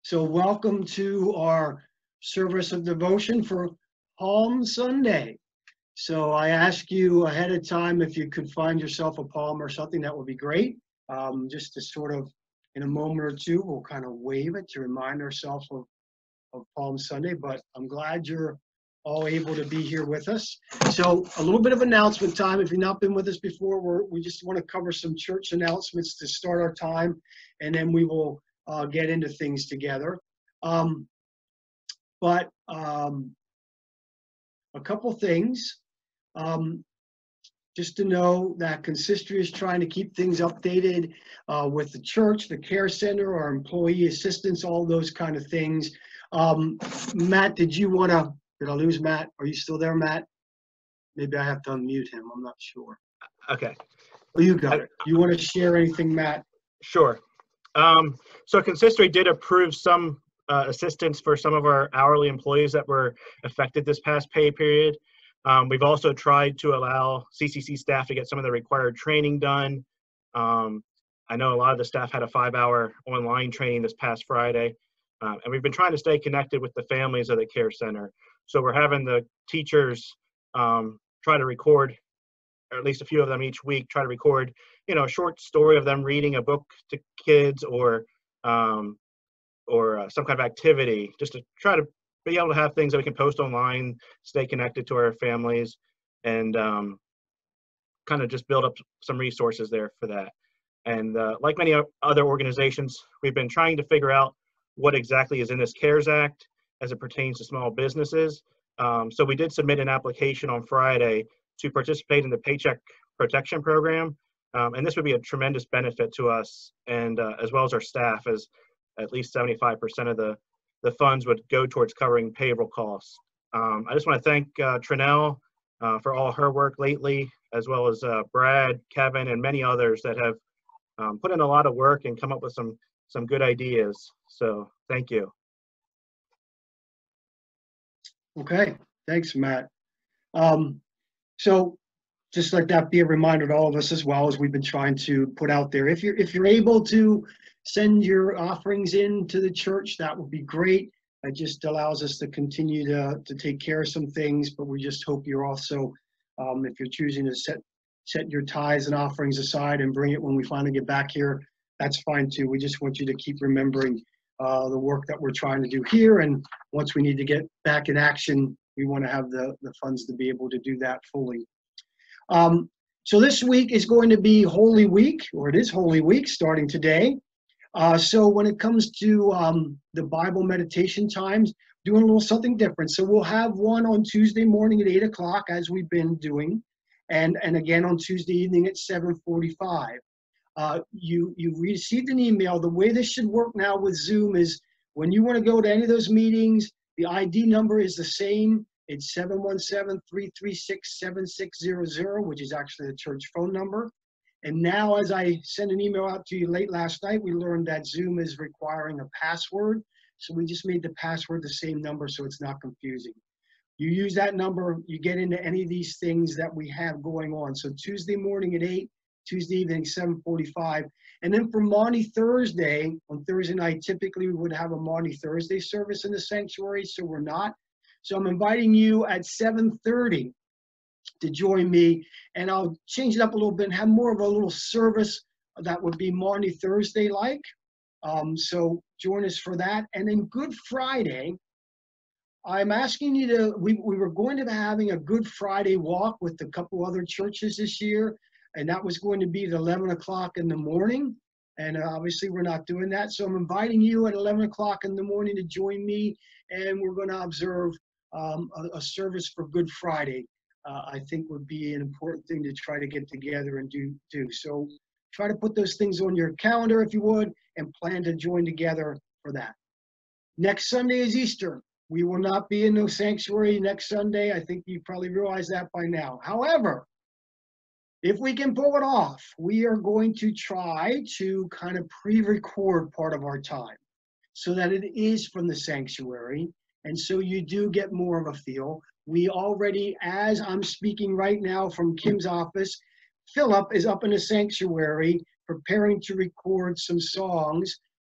So welcome to our service of devotion for Palm Sunday. So I ask you ahead of time if you could find yourself a palm or something, that would be great. Just to sort of, in a moment or two, we'll kind of wave it to remind ourselves of Palm Sunday, but I'm glad you're all able to be here with us. So a little bit of announcement time. If you've not been with us before, we just want to cover some church announcements to start our time, and then we will get into things together. But a couple things. Just to know that Consistory is trying to keep things updated with the church, the care center, our employee assistance, all those kind of things. Matt, did I lose Matt? Are you still there, Matt? Maybe I have to unmute him. I'm not sure. Okay. Oh, you got it. You want to share anything, Matt? Sure. So Consistory did approve some assistance for some of our hourly employees that were affected this past pay period. We've also tried to allow CCC staff to get some of the required training done. I know a lot of the staff had a 5-hour online training this past Friday, and we've been trying to stay connected with the families of the care center. So we're having the teachers try to record, or at least a few of them each week, try to record, a short story of them reading a book to kids or some kind of activity, just to try to be able to have things that we can post online, stay connected to our families, and kind of just build up some resources there for that. And like many other organizations, we've been trying to figure out what exactly is in this CARES Act as it pertains to small businesses. So we did submit an application on Friday to participate in the Paycheck Protection Program. And this would be a tremendous benefit to us and as well as our staff, as at least 75% of the funds would go towards covering payroll costs. I just want to thank Trinell for all her work lately, as well as Brad, Kevin, and many others that have put in a lot of work and come up with some good ideas. So thank you. Okay, thanks, Matt. So just let that be a reminder to all of us as well, as we've been trying to put out there. If you're able to send your offerings in to the church, that would be great. It just allows us to continue to take care of some things, but we just hope you're also, if you're choosing to set your tithes and offerings aside and bring it when we finally get back here, that's fine too. We just want you to keep remembering the work that we're trying to do here, and once we need to get back in action, we want to have the funds to be able to do that fully. So this week is going to be Holy Week, or it is Holy Week starting today. So when it comes to the Bible meditation times, doing a little something different. So we'll have one on Tuesday morning at 8 o'clock, as we've been doing, and again on Tuesday evening at 7:45. You received an email. The way this should work now with Zoom is when you want to go to any of those meetings, the ID number is the same. It's 717-336-7600, which is actually the church phone number. And now, as I sent an email out to you late last night, we learned that Zoom is requiring a password. So we just made the password the same number so it's not confusing. You use that number, you get into any of these things that we have going on. So Tuesday morning at 8, Tuesday evening 7:45. And then for Maundy Thursday, on Thursday night, typically we would have a Maundy Thursday service in the sanctuary, so we're not. So I'm inviting you at 7:30 to join me, and I'll change it up a little bit and have more of a little service that would be Maundy Thursday-like. So join us for that. And then Good Friday, I'm asking you to, we were going to be having a Good Friday walk with a couple other churches this year, and that was going to be at 11 o'clock in the morning. And obviously we're not doing that. So I'm inviting you at 11 o'clock in the morning to join me, and we're going to observe a service for Good Friday. I think would be an important thing to try to get together and do. So try to put those things on your calendar if you would, and plan to join together for that. Next Sunday is Easter. We will not be in the sanctuary next Sunday. I think you probably realize that by now. However, if we can pull it off, we are going to try to kind of pre-record part of our time so that it is from the sanctuary. And so you do get more of a feel. We already, as I'm speaking right now from Kim's office, Philip is up in the sanctuary preparing to record some songs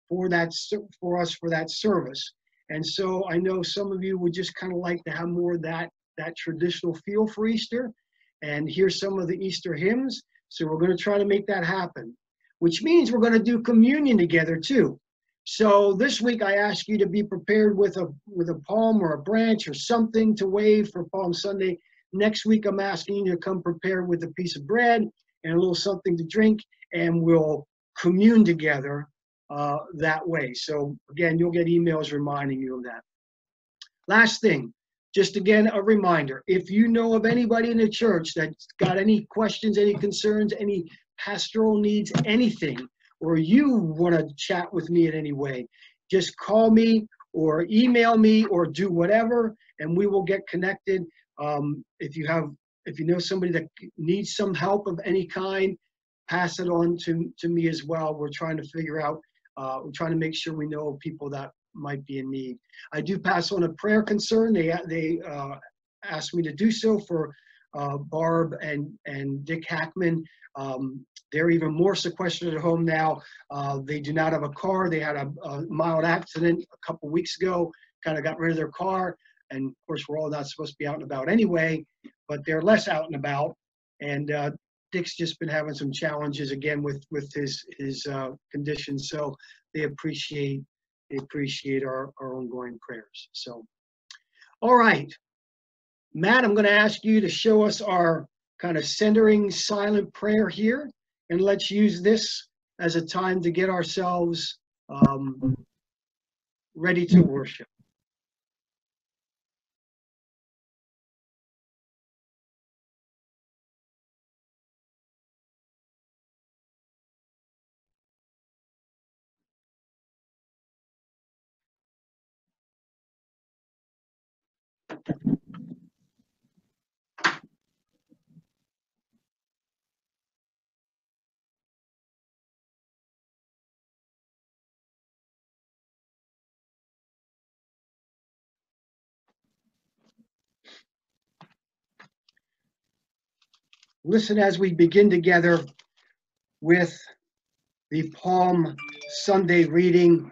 for us for that service. And so I know some of you would just kind of like to have more of that traditional feel for Easter and hear some of the Easter hymns. So we're going to try to make that happen, which means we're going to do communion together too. So this week I ask you to be prepared with a palm or a branch or something to wave for Palm Sunday. Next week I'm asking you to come prepared with a piece of bread and a little something to drink, and we'll commune together that way. So again, you'll get emails reminding you of that. Last thing, just again, a reminder, if you know of anybody in the church that's got any questions, any concerns, any pastoral needs, anything, or you want to chat with me in any way, just call me or email me or do whatever, and we will get connected. If you know somebody that needs some help of any kind, pass it on to me as well. We're trying to figure out, we're trying to make sure we know people that might be in need. I do pass on a prayer concern. They asked me to do so for Barb and Dick Hackman. They're even more sequestered at home now. They do not have a car. They had a mild accident a couple weeks ago, kind of got rid of their car. And of course, we're all not supposed to be out and about anyway, but they're less out and about. And Dick's just been having some challenges again with his condition. So they appreciate our ongoing prayers. So, all right, Matt, I'm going to ask you to show us our kind of centering silent prayer here, and let's use this as a time to get ourselves ready to worship. Listen as we begin together with the Palm Sunday reading.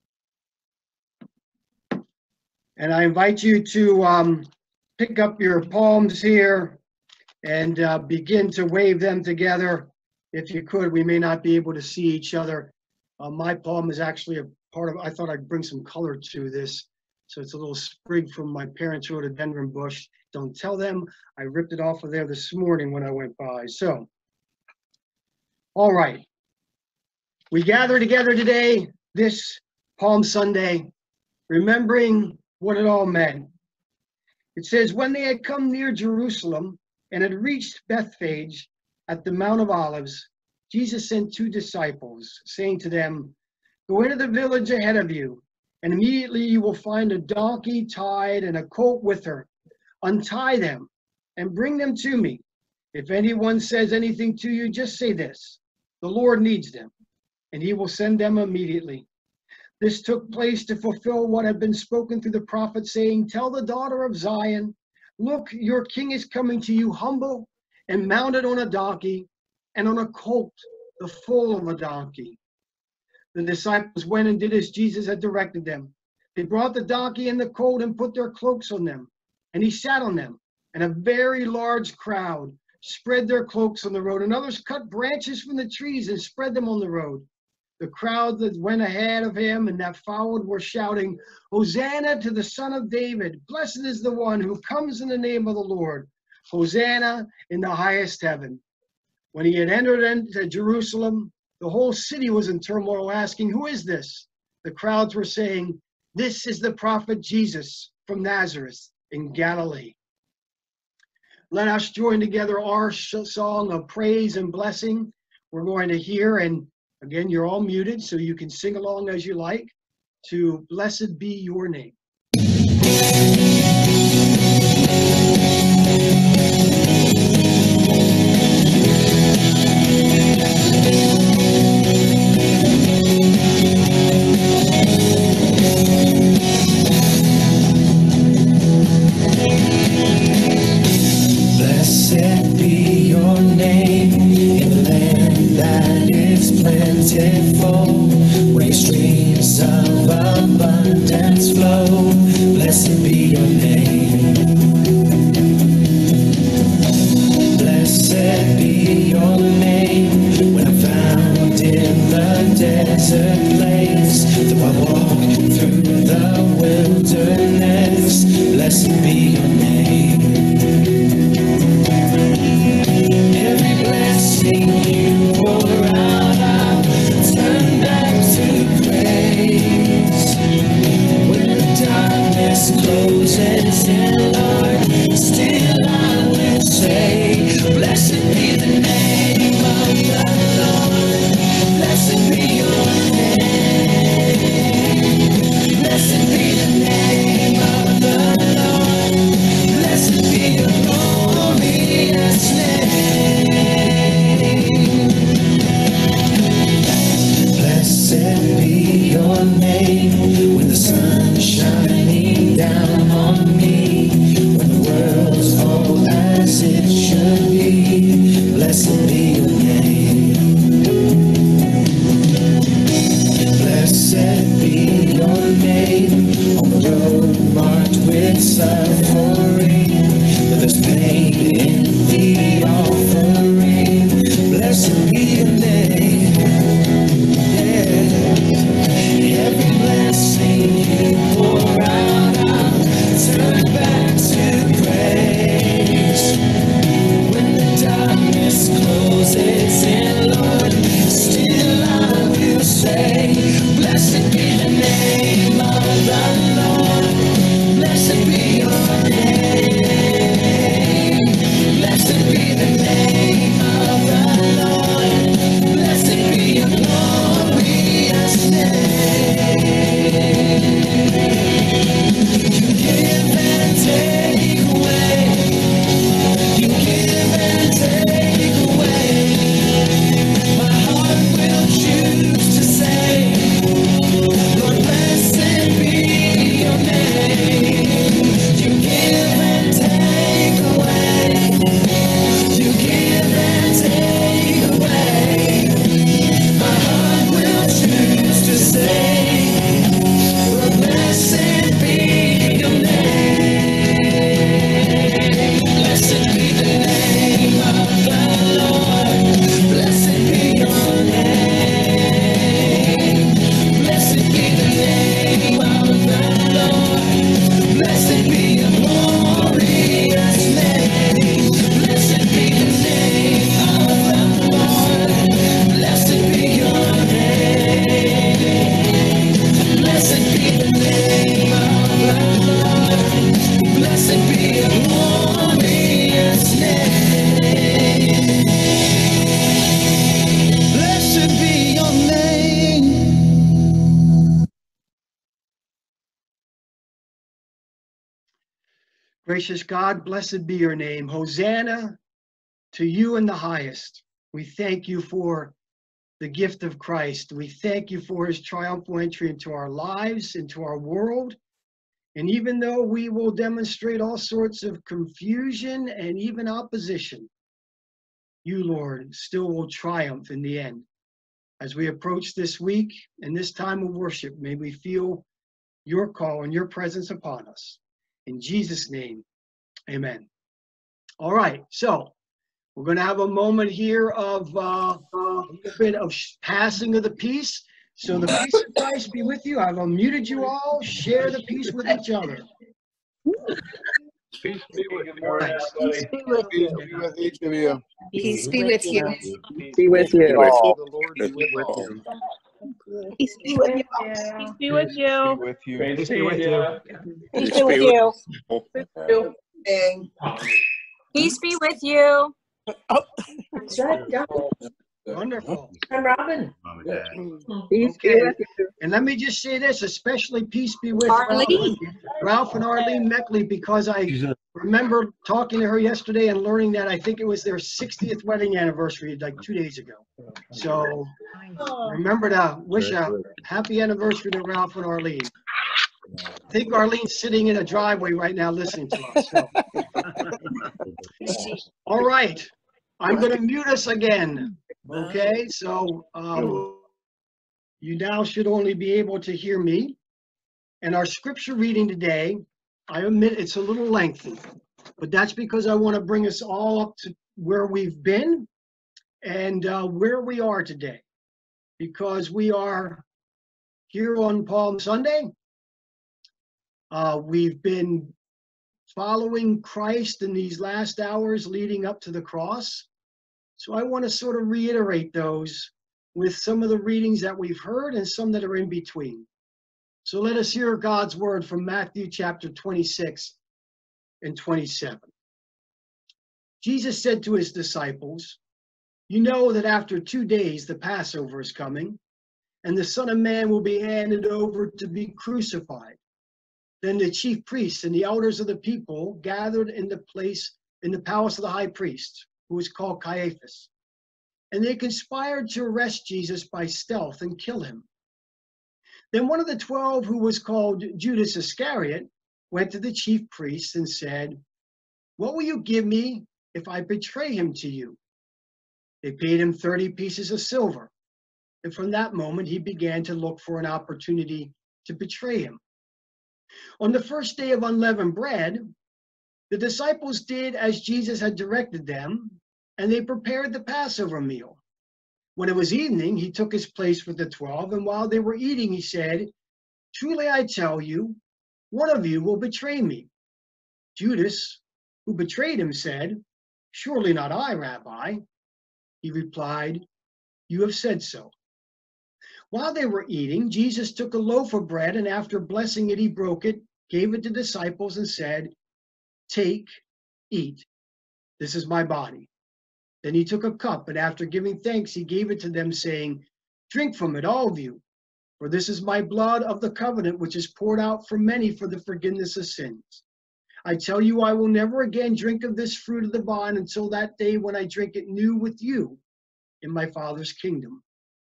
And I invite you to pick up your palms here and begin to wave them together. If you could, we may not be able to see each other. My palm is actually a part of, I thought I'd bring some color to this. So it's a little sprig from my parents' rhododendron bush. Don't tell them. I ripped it off of there this morning when I went by. So, all right. We gather together today, this Palm Sunday, remembering what it all meant. It says, when they had come near Jerusalem and had reached Bethphage at the Mount of Olives, Jesus sent 2 disciples, saying to them, go into the village ahead of you, and immediately you will find a donkey tied and a colt with her. Untie them and bring them to me. If anyone says anything to you, just say this, the Lord needs them, and he will send them immediately. This took place to fulfill what had been spoken through the prophet, saying, tell the daughter of Zion, look, your king is coming to you humble and mounted on a donkey and on a colt, the foal of a donkey. The disciples went and did as Jesus had directed them. They brought the donkey and the colt and put their cloaks on them, and he sat on them. And a very large crowd spread their cloaks on the road, and others cut branches from the trees and spread them on the road. The crowd that went ahead of him and that followed were shouting, Hosanna to the Son of David. Blessed is the one who comes in the name of the Lord. Hosanna in the highest heaven. When he had entered into Jerusalem, the whole city was in turmoil, asking, who is this? The crowds were saying, this is the prophet Jesus from Nazareth in Galilee. Let us join together our song of praise and blessing. We're going to hear, and again, you're all muted, so you can sing along as you like, to Blessed Be Your Name. Blessed be your name in the land that is plentiful, where streams abundance flow. Blessed be your name. Blessed be your name. When I'm found in the desert place, though I walk through the wilderness, blessed be your name. Every blessing you pour out, I'll turn back to praise. When the darkness closes in, Lord, still I will say, blessed be the name of the Lord. Blessed be your name. Blessed be the name of the Lord. Blessed be your glorious name. Blessed be your name. When the sun's shining down on me, when the world's all as it should be, blessed be your name. Blessed be your name. On the road marked with suffering, but there's pain in the offering. Blessed be your name. Yeah. Every blessing you pour out, I'll turn back to praise. When the darkness closes in, Lord, still I will say, blessed be the name of the Lord. Blessed be your name. Blessed be the name of the Lord. Blessed be your glorious name. You give and take away. You give and take away. My heart will choose to say, Lord, blessed be your name. You give and take away. You give and take away. My heart will choose to say, Lord, blessed be your name. Blessed be the name of the Lord. Blessed be your name. Blessed be the name of the Lord. Blessed be your glorious name. Blessed be the name of the Lord. Blessed be your name. Blessed be the name of the Lord. Blessed be your glorious name. Blessed be your name. Gracious God, blessed be your name. Hosanna to you in the highest. We thank you for the gift of Christ. We thank you for his triumphal entry into our lives, into our world. And even though we will demonstrate all sorts of confusion and even opposition, you, Lord, still will triumph in the end. As we approach this week and this time of worship, may we feel your call and your presence upon us. In Jesus' name, amen. All right, so we're going to have a moment here of a little bit of passing of the peace. So the peace of Christ be with you. I've unmuted you all. Share the peace with each other. Peace be with you. Thanks. Peace be with Peace you. be with each of you. Peace be with you. Be with May you. the Lord be with all. Peace be with you. Peace be with you. With you. Peace be with you. Peace be with you. Peace be with you. That's right, John. Wonderful. I'm Robin. Peace be Okay. with you. And let me just say this, especially peace be with Arlene. Ralph and Arlene Meckley, because I remember talking to her yesterday and learning that I think it was their 60th wedding anniversary like 2 days ago. So remember to wish a happy anniversary to Ralph and Arlene. I think Arlene's sitting in a driveway right now listening to us. So. All right. I'm going to mute us again. Okay, so you now should only be able to hear me. And our scripture reading today, I admit it's a little lengthy, but that's because I want to bring us all up to where we've been and where we are today. Because we are here on Palm Sunday. We've been following Christ in these last hours leading up to the cross. So I want to sort of reiterate those with some of the readings that we've heard and some that are in between. So let us hear God's word from Matthew chapter 26 and 27. Jesus said to his disciples, "You know that after 2 days the Passover is coming, and the Son of Man will be handed over to be crucified." Then the chief priests and the elders of the people gathered in the palace of the high priest, who was called Caiaphas. And they conspired to arrest Jesus by stealth and kill him. Then one of the 12, who was called Judas Iscariot, went to the chief priests and said, "What will you give me if I betray him to you?" They paid him 30 pieces of silver. And from that moment, he began to look for an opportunity to betray him. On the first day of unleavened bread, the disciples did as Jesus had directed them, and they prepared the Passover meal. When it was evening, he took his place with the 12, and while they were eating, he said, "Truly I tell you, one of you will betray me." Judas, who betrayed him, said, "Surely not I, Rabbi." He replied, "You have said so." While they were eating, Jesus took a loaf of bread, and after blessing it, he broke it, gave it to the disciples, and said, "Take, eat. This is my body." Then he took a cup, and after giving thanks, he gave it to them, saying, "Drink from it, all of you, for this is my blood of the covenant, which is poured out for many for the forgiveness of sins. I tell you, I will never again drink of this fruit of the vine until that day when I drink it new with you in my Father's kingdom."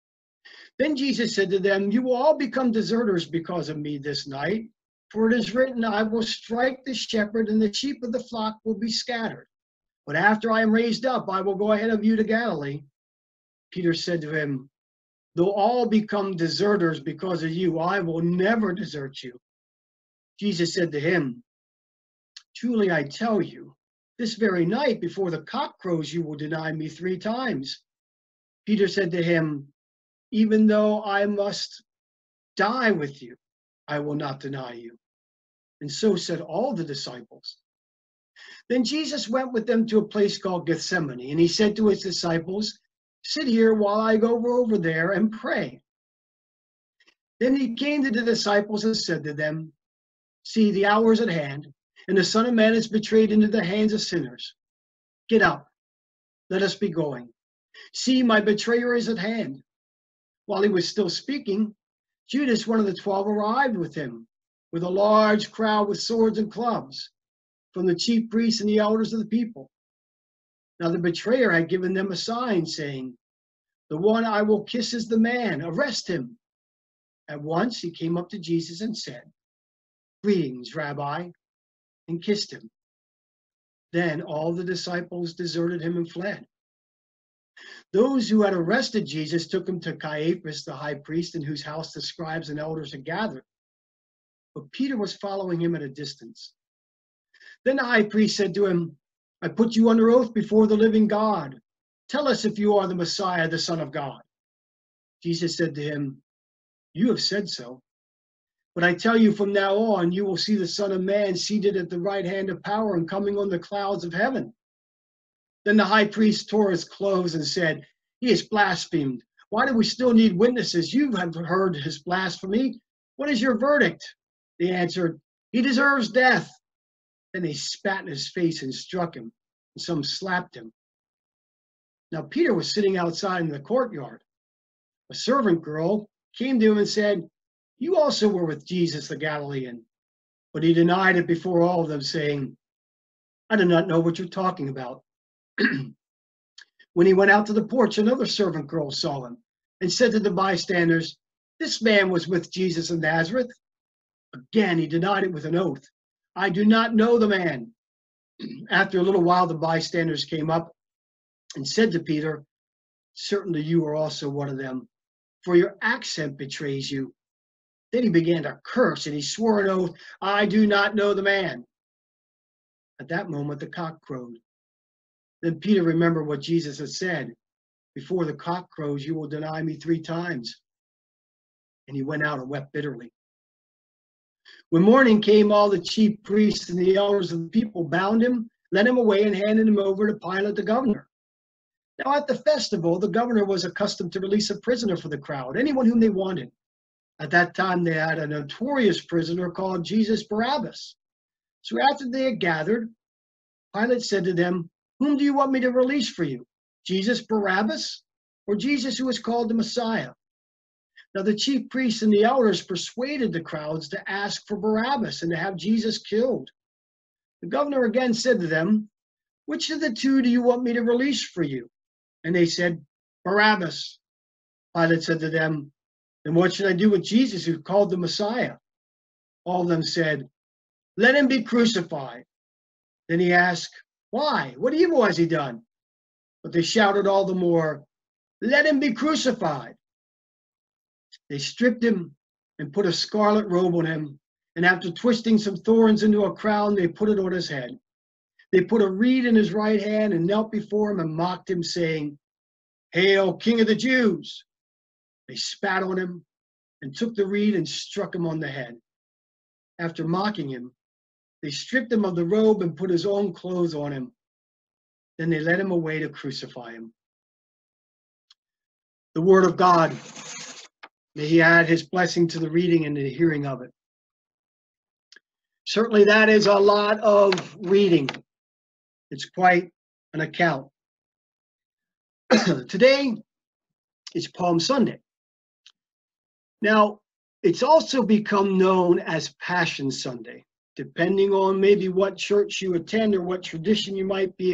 Then Jesus said to them, "You will all become deserters because of me this night, for it is written, I will strike the shepherd, and the sheep of the flock will be scattered. But after I am raised up, I will go ahead of you to Galilee." Peter said to him, "Though all become deserters because of you, I will never desert you." Jesus said to him, "Truly I tell you, this very night before the cock crows, you will deny me 3 times. Peter said to him, "Even though I must die with you, I will not deny you." And so said all the disciples. Then Jesus went with them to a place called Gethsemane, and he said to his disciples, "Sit here while I go over there and pray." Then he came to the disciples and said to them, "See, the hour is at hand, and the Son of Man is betrayed into the hands of sinners. Get up, let us be going. See, my betrayer is at hand." While he was still speaking, Judas, one of the 12, arrived with him, with a large crowd with swords and clubs, from the chief priests and the elders of the people. Now the betrayer had given them a sign, saying, "The one I will kiss is the man, arrest him." At once he came up to Jesus and said, "Greetings, Rabbi," and kissed him. Then all the disciples deserted him and fled. Those who had arrested Jesus took him to Caiaphas, the high priest, in whose house the scribes and elders had gathered. But Peter was following him at a distance. Then the high priest said to him, "I put you under oath before the living God. Tell us if you are the Messiah, the Son of God." Jesus said to him, "You have said so. But I tell you, from now on, you will see the Son of Man seated at the right hand of power and coming on the clouds of heaven." Then the high priest tore his clothes and said, "He has blasphemed. Why do we still need witnesses? You have heard his blasphemy. What is your verdict?" They answered, "He deserves death." Then they spat in his face and struck him, and some slapped him. Now Peter was sitting outside in the courtyard. A servant girl came to him and said, "You also were with Jesus the Galilean." But he denied it before all of them, saying, "I do not know what you're talking about." When he went out to the porch, another servant girl saw him and said to the bystanders, "This man was with Jesus of Nazareth." Again, he denied it with an oath, "I do not know the man." After a little while, the bystanders came up and said to Peter, "Certainly you are also one of them, for your accent betrays you." Then he began to curse, and he swore an oath, "I do not know the man." At that moment, the cock crowed. Then Peter remembered what Jesus had said, "Before the cock crows, you will deny me 3 times." And he went out and wept bitterly. When morning came, all the chief priests and the elders of the people bound him, led him away, and handed him over to Pilate the governor. Now at the festival, the governor was accustomed to release a prisoner for the crowd, anyone whom they wanted. At that time, they had a notorious prisoner called Jesus Barabbas. So after they had gathered, Pilate said to them, "Whom do you want me to release for you? Jesus Barabbas, or Jesus who is called the Messiah?" Now the chief priests and the elders persuaded the crowds to ask for Barabbas and to have Jesus killed. The governor again said to them, "Which of the 2 do you want me to release for you?" And they said, "Barabbas." Pilate said to them, "Then what should I do with Jesus who is called the Messiah?" All of them said, "Let him be crucified." Then he asked, "Why? What evil has he done?" But they shouted all the more, "Let him be crucified." They stripped him and put a scarlet robe on him, and after twisting some thorns into a crown, they put it on his head. They put a reed in his right hand and knelt before him and mocked him, saying, "Hail, King of the Jews!" They spat on him and took the reed and struck him on the head. After mocking him, they stripped him of the robe and put his own clothes on him. Then they led him away to crucify him. The word of God. May he add his blessing to the reading and the hearing of it. Certainly that is a lot of reading. It's quite an account. Today is Palm Sunday. Now, it's also become known as Passion Sunday, depending on maybe what church you attend or what tradition you might be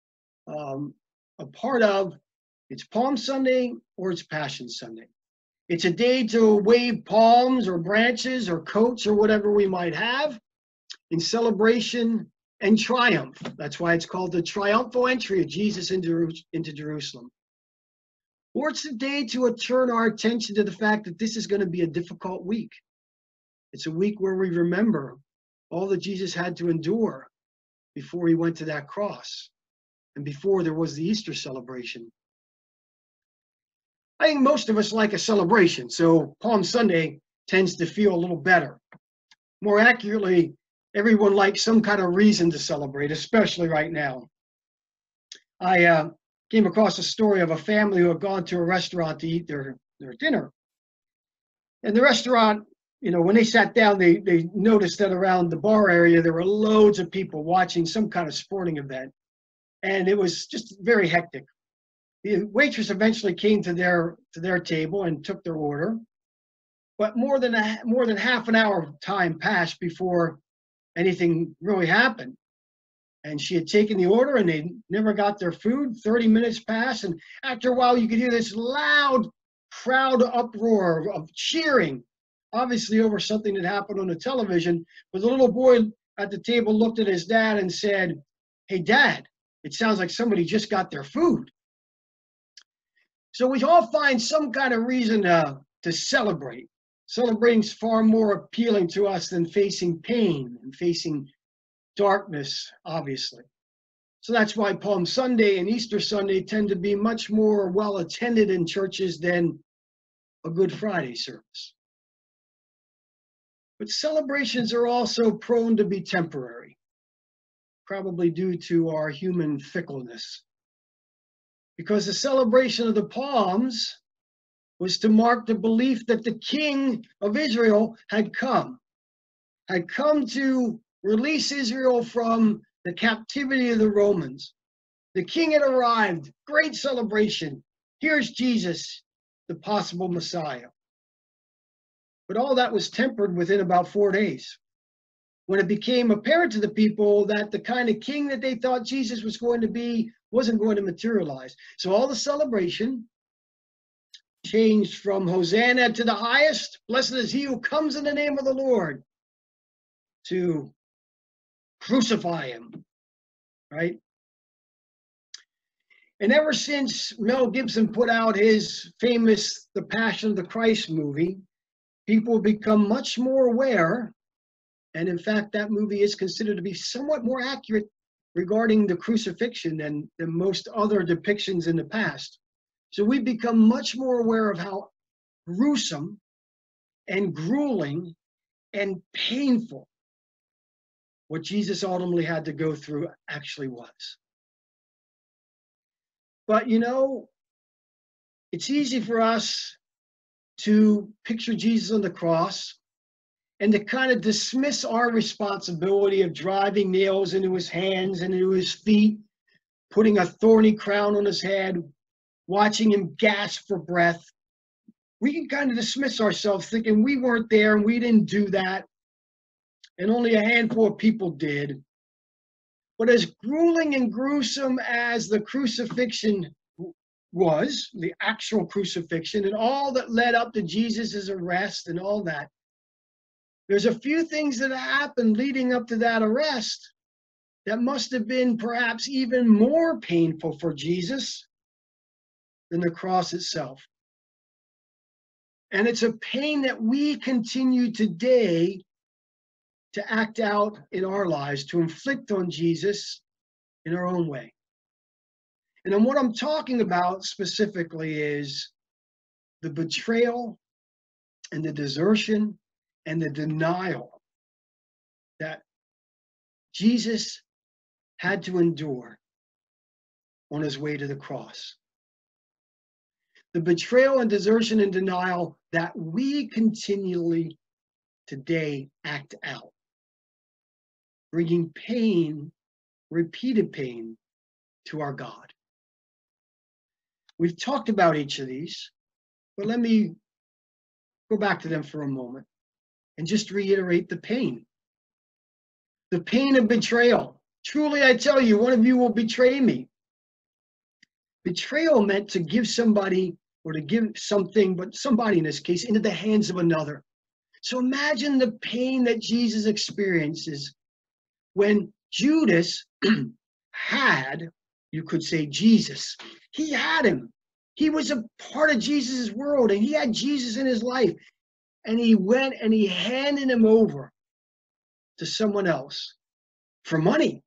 a part of. It's Palm Sunday or it's Passion Sunday. It's a day to wave palms or branches or coats or whatever we might have in celebration and triumph. That's why it's called the triumphal entry of Jesus into Jerusalem. Or it's a day to turn our attention to the fact that this is going to be a difficult week. It's a week where we remember all that Jesus had to endure before he went to that cross and before there was the Easter celebration. I think most of us like a celebration, so Palm Sunday tends to feel a little better. More accurately, everyone likes some kind of reason to celebrate, especially right now. I came across a story of a family who had gone to a restaurant to eat their dinner. And the restaurant, you know, when they sat down, they noticed that around the bar area, there were loads of people watching some kind of sporting event. And it was just very hectic. The waitress eventually came to their table and took their order. But more than half an hour of time passed before anything really happened. And she had taken the order and they never got their food. 30 minutes passed, and after a while you could hear this loud crowd uproar of cheering, obviously over something that happened on the television. But the little boy at the table looked at his dad and said, "Hey, Dad, it sounds like somebody just got their food." So we all find some kind of reason to celebrate. Celebrating is far more appealing to us than facing pain and facing darkness, obviously. So that's why Palm Sunday and Easter Sunday tend to be much more well attended in churches than a Good Friday service. But celebrations are also prone to be temporary, probably due to our human fickleness. Because the celebration of the palms was to mark the belief that the King of Israel had come to release Israel from the captivity of the Romans. The king had arrived, great celebration. Here's Jesus, the possible Messiah. But all that was tempered within about 4 days, when it became apparent to the people that the kind of king that they thought Jesus was going to be wasn't going to materialize. So all the celebration changed from Hosanna to the highest, blessed is he who comes in the name of the Lord, to crucify him, right? And ever since Mel Gibson put out his famous The Passion of the Christ movie, people become much more aware, and in fact, that movie is considered to be somewhat more accurate regarding the crucifixion than most other depictions in the past. So we've become much more aware of how gruesome and grueling and painful what Jesus ultimately had to go through actually was. But you know, it's easy for us to picture Jesus on the cross and to kind of dismiss our responsibility of driving nails into his hands and into his feet, putting a thorny crown on his head, watching him gasp for breath. We can kind of dismiss ourselves thinking we weren't there and we didn't do that, and only a handful of people did. But as grueling and gruesome as the crucifixion was, the actual crucifixion, and all that led up to Jesus' arrest and all that, there's a few things that happened leading up to that arrest that must have been perhaps even more painful for Jesus than the cross itself. And it's a pain that we continue today to act out in our lives, to inflict on Jesus in our own way. And then what I'm talking about specifically is the betrayal and the desertion and the denial that Jesus had to endure on his way to the cross. The betrayal and desertion and denial that we continually today act out, bringing pain, repeated pain, to our God. We've talked about each of these, but let me go back to them for a moment and just reiterate the pain. The pain of betrayal. Truly, I tell you, one of you will betray me. Betrayal meant to give somebody, or to give something, but somebody in this case, into the hands of another. So imagine the pain that Jesus experiences when Judas had, you could say, Jesus. He had him. He was a part of Jesus' world, and he had Jesus in his life. And he went and he handed him over to someone else for money.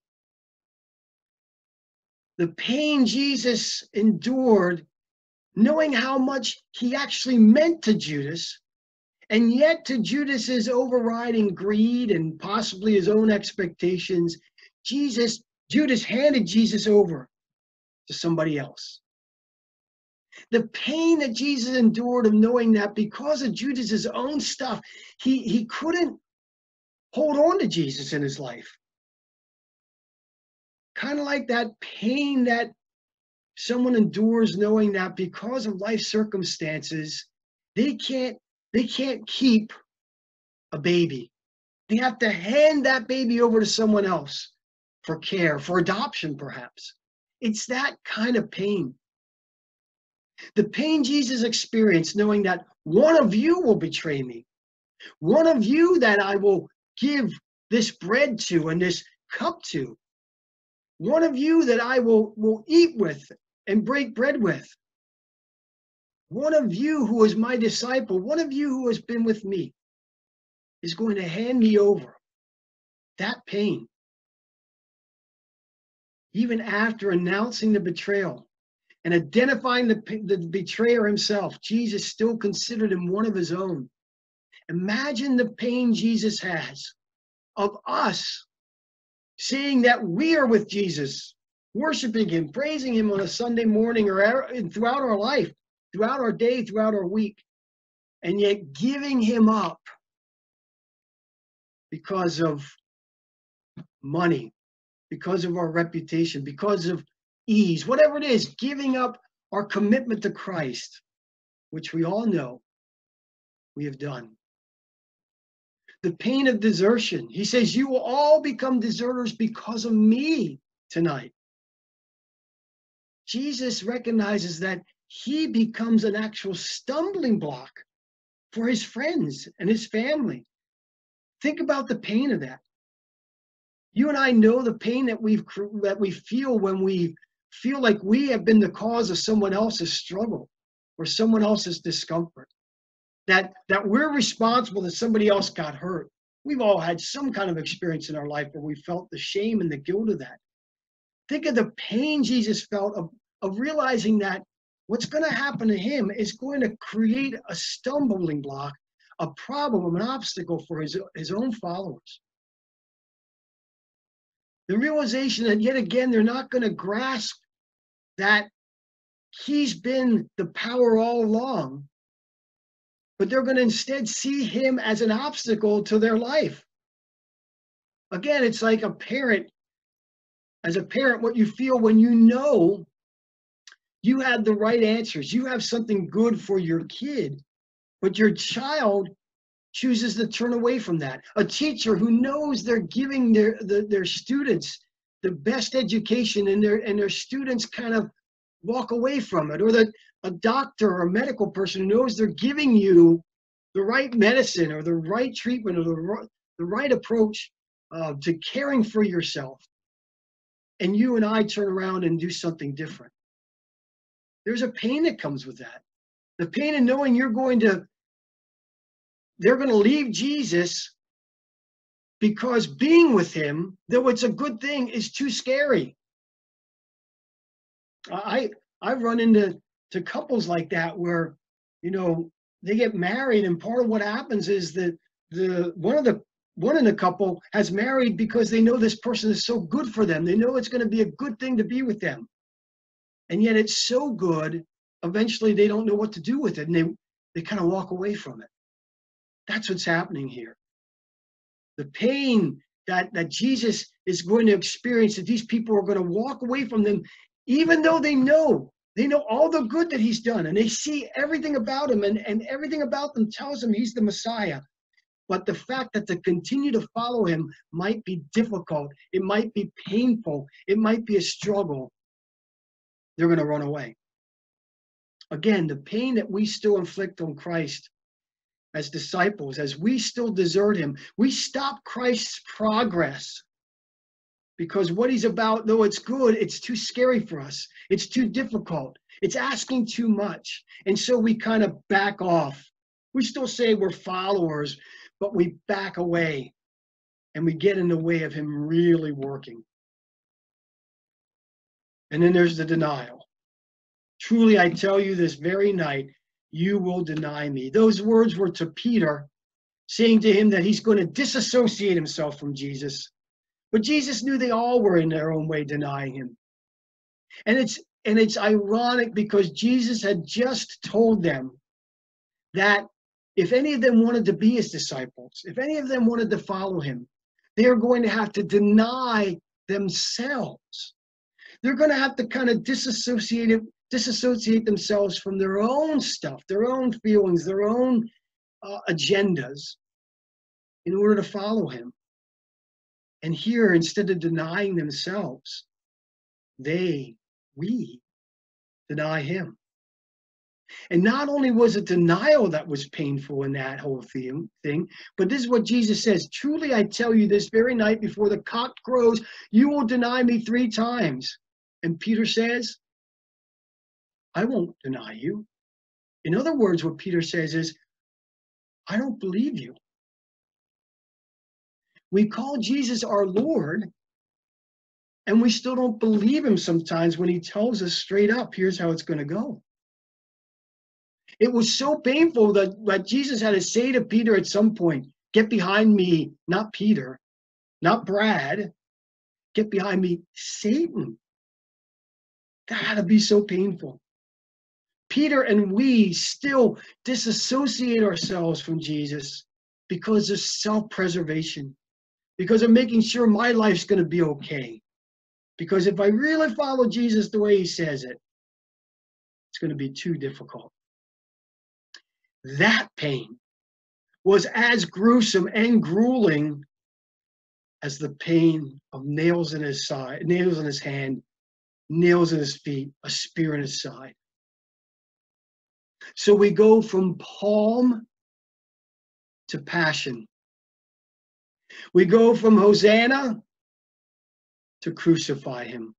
The pain Jesus endured, knowing how much he actually meant to Judas, and yet to Judas's overriding greed and possibly his own expectations, Judas handed Jesus over to somebody else. The pain that Jesus endured of knowing that because of Judas's own stuff, he couldn't hold on to Jesus in his life. Kind of like that pain that someone endures knowing that because of life circumstances, they can't keep a baby. They have to hand that baby over to someone else for care, for adoption perhaps. It's that kind of pain. The pain Jesus experienced knowing that one of you will betray me. One of you that I will give this bread to and this cup to. One of you that I will eat with and break bread with. One of you who is my disciple, one of you who has been with me, is going to hand me over. That pain. Even after announcing the betrayal and identifying the betrayer himself, Jesus still considered him one of his own. Imagine the pain Jesus has of us seeing that we are with Jesus, worshiping him, praising him on a Sunday morning or throughout our life, throughout our day, throughout our week, and yet giving him up because of money, because of our reputation, because of ease, whatever it is, giving up our commitment to Christ, which we all know we have done. The pain of desertion. He says, you will all become deserters because of me tonight. Jesus recognizes that he becomes an actual stumbling block for his friends and his family. Think about the pain of that. You and I know the pain that we feel when we feel like we have been the cause of someone else's struggle or someone else's discomfort. that we're responsible that somebody else got hurt. We've all had some kind of experience in our life where we felt the shame and the guilt of that. Think of the pain Jesus felt of realizing that what's going to happen to him is going to create a stumbling block, a problem, an obstacle for his own followers. The realization that yet again, they're not going to grasp that he's been the power all along, but they're going to instead see him as an obstacle to their life. Again, it's like a parent. As a parent, what you feel when you know you had the right answers, you have something good for your kid, but your child chooses to turn away from that. A teacher who knows they're giving their students the best education, and their students kind of walk away from it. Or a doctor or a medical person who knows they're giving you the right medicine or the right treatment or the right approach to caring for yourself, and you and I turn around and do something different. There's a pain that comes with that. The pain of knowing they're going to leave Jesus because being with him, though it's a good thing, is too scary. I run into couples like that where, they get married, and part of what happens is that one in the couple has married because they know this person is so good for them. They know it's going to be a good thing to be with them. And yet it's so good, eventually they don't know what to do with it, and they kind of walk away from it. That's what's happening here. The pain that Jesus is going to experience, that these people are going to walk away from them, even though they know all the good that he's done, and they see everything about him, and everything about them tells them he's the Messiah. But the fact that to continue to follow him might be difficult, it might be painful, it might be a struggle, they're going to run away. Again, the pain that we still inflict on Christ as disciples, as we still desert him, we stop Christ's progress because what he's about, though it's good, it's too scary for us. It's too difficult. It's asking too much. And so we kind of back off. We still say we're followers, but we back away and we get in the way of him really working. And then there's the denial. Truly, I tell you, this very night, you will deny me. Those words were to Peter, saying to him that he's going to disassociate himself from Jesus. But Jesus knew they all were in their own way denying him. And it's ironic because Jesus had just told them that if any of them wanted to be his disciples, if any of them wanted to follow him, they are going to have to deny themselves. They're going to have to kind of disassociate themselves from their own stuff, their own feelings, their own agendas in order to follow him. And here, instead of denying themselves, we deny him. And not only was it denial that was painful in that whole thing, but this is what Jesus says, truly I tell you, this very night before the cock crows, you will deny me 3 times. And Peter says, I won't deny you. In other words, what Peter says is, I don't believe you. We call Jesus our Lord, and we still don't believe him sometimes when he tells us straight up, here's how it's going to go. It was so painful that Jesus had to say to Peter at some point, get behind me, not Peter, not Brad, get behind me, Satan. That had to be so painful. Peter and we still disassociate ourselves from Jesus because of self-preservation, because of making sure my life's going to be okay. Because if I really follow Jesus the way he says it, it's going to be too difficult. That pain was as gruesome and grueling as the pain of nails in his side, nails in his hand, nails in his feet, a spear in his side. So we go from palm to passion. We go from Hosanna to crucify him.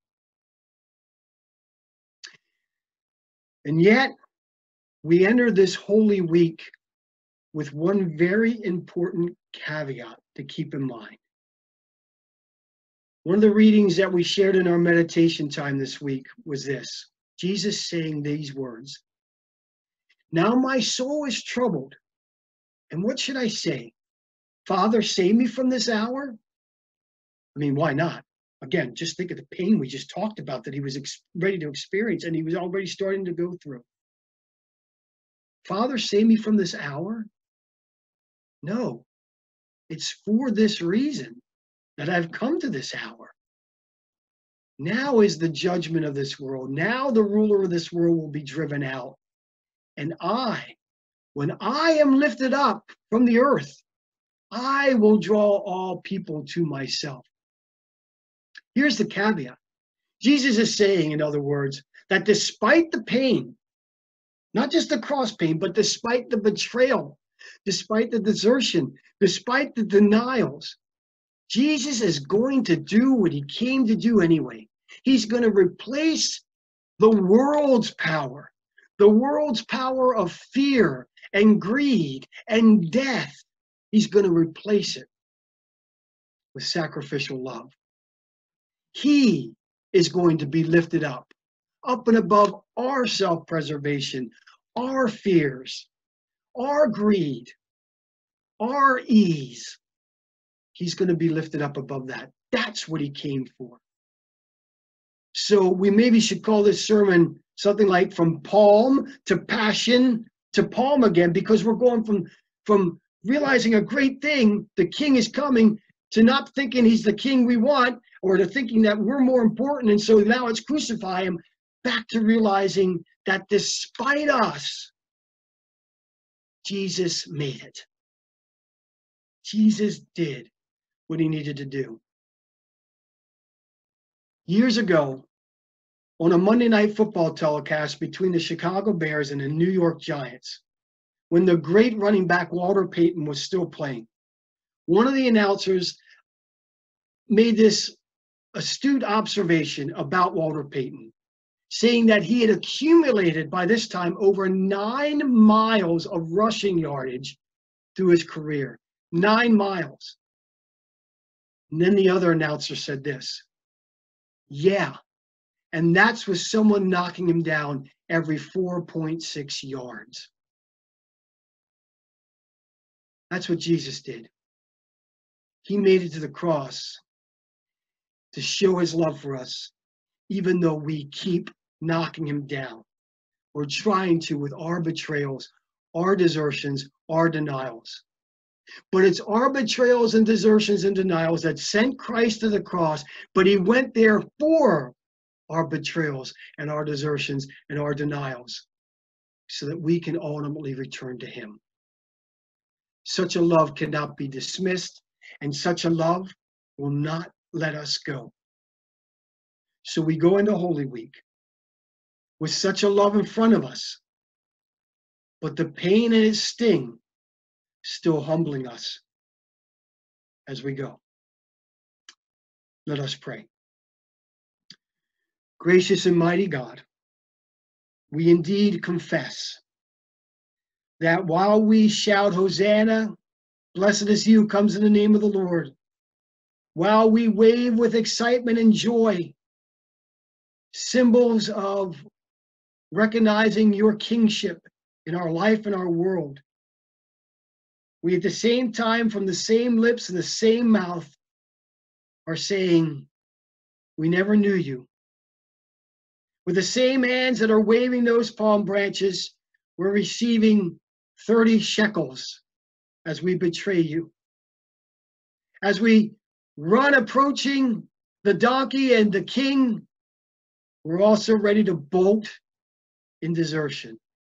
And yet, we enter this Holy Week with one very important caveat to keep in mind. One of the readings that we shared in our meditation time this week was this: Jesus saying these words, "Now my soul is troubled, and what should I say? Father, save me from this hour?" I mean, why not? Again, just think of the pain we just talked about that he was ready to experience and he was already starting to go through. Father, save me from this hour? No, it's for this reason that I've come to this hour. Now is the judgment of this world. Now the ruler of this world will be driven out. And when I am lifted up from the earth, I will draw all people to myself. Here's the caveat. Jesus is saying, in other words, that despite the pain, not just the cross pain, but despite the betrayal, despite the desertion, despite the denials, Jesus is going to do what he came to do anyway. He's going to replace the world's power of fear and greed and death. He's going to replace it with sacrificial love. He is going to be lifted up and above our self-preservation, our fears, our greed, our ease. He's going to be lifted up above that. That's what he came for. So we maybe should call this sermon something like From Palm to Passion to Palm again, because we're going from realizing a great thing, the king is coming, to not thinking he's the king we want, or to thinking that we're more important, and so now let's crucify him, back to realizing that despite us, Jesus made it. Jesus did what he needed to do. Years ago, on a Monday Night Football telecast between the Chicago Bears and the New York Giants, when the great running back Walter Payton was still playing, one of the announcers made this astute observation about Walter Payton, saying that he had accumulated by this time over 9 miles of rushing yardage through his career. 9 miles. And then the other announcer said this, yeah, and that's with someone knocking him down every 4.6 yards. That's what Jesus did. He made it to the cross to show his love for us, even though we keep knocking him down. We're trying to with our betrayals, our desertions, our denials. But it's our betrayals and desertions and denials that sent Christ to the cross, but he went there for our betrayals and our desertions and our denials so that we can ultimately return to him. Such a love cannot be dismissed, and such a love will not let us go. So we go into Holy Week with such a love in front of us, but the pain and its sting still humbling us as we go. Let us pray. Gracious and mighty God, we indeed confess that while we shout Hosanna, blessed is he who comes in the name of the Lord, while we wave with excitement and joy, symbols of recognizing your kingship in our life and our world, we at the same time, from the same lips and the same mouth, are saying, we never knew you. With the same hands that are waving those palm branches, we're receiving 30 shekels as we betray you. As we run approaching the donkey and the king, we're also ready to bolt in desertion.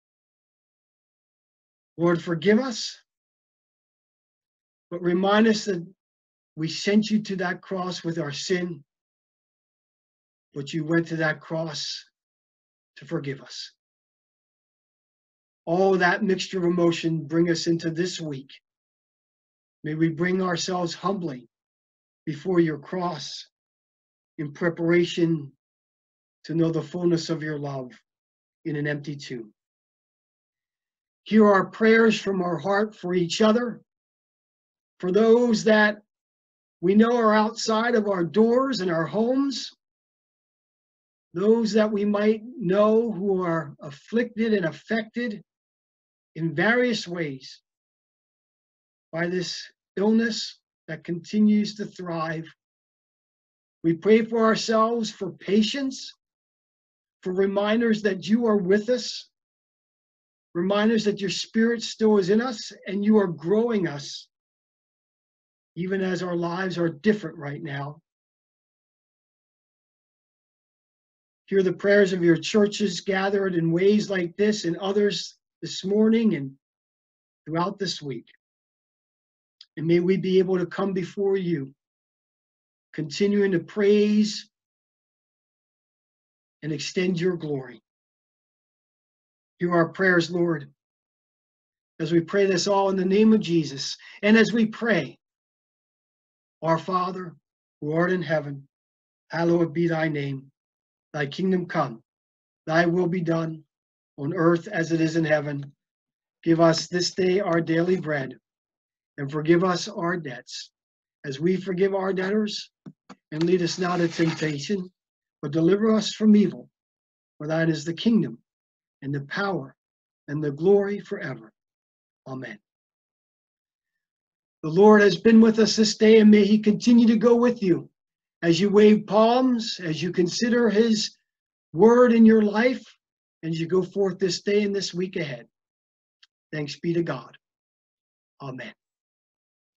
Lord, forgive us, but remind us that we sent you to that cross with our sin, but you went to that cross to forgive us. All that mixture of emotion bring us into this week. May we bring ourselves humbly before your cross in preparation to know the fullness of your love in an empty tomb. Hear our prayers from our heart for each other, for those that we know are outside of our doors and our homes, those that we might know who are afflicted and affected in various ways by this illness that continues to thrive. We pray for ourselves for patience, for reminders that you are with us, reminders that your Spirit still is in us and you are growing us, even as our lives are different right now. Hear the prayers of your churches gathered in ways like this and others this morning and throughout this week. And may we be able to come before you, continuing to praise and extend your glory. Hear our prayers, Lord, as we pray this all in the name of Jesus. And as we pray, our Father, who art in heaven, hallowed be thy name. Thy kingdom come, thy will be done on earth as it is in heaven. Give us this day our daily bread, and forgive us our debts, as we forgive our debtors. And lead us not into temptation, but deliver us from evil. For thine is the kingdom, and the power, and the glory forever. Amen. The Lord has been with us this day, and may he continue to go with you as you wave palms, as you consider his word in your life, and as you go forth this day and this week ahead. Thanks be to God. Amen.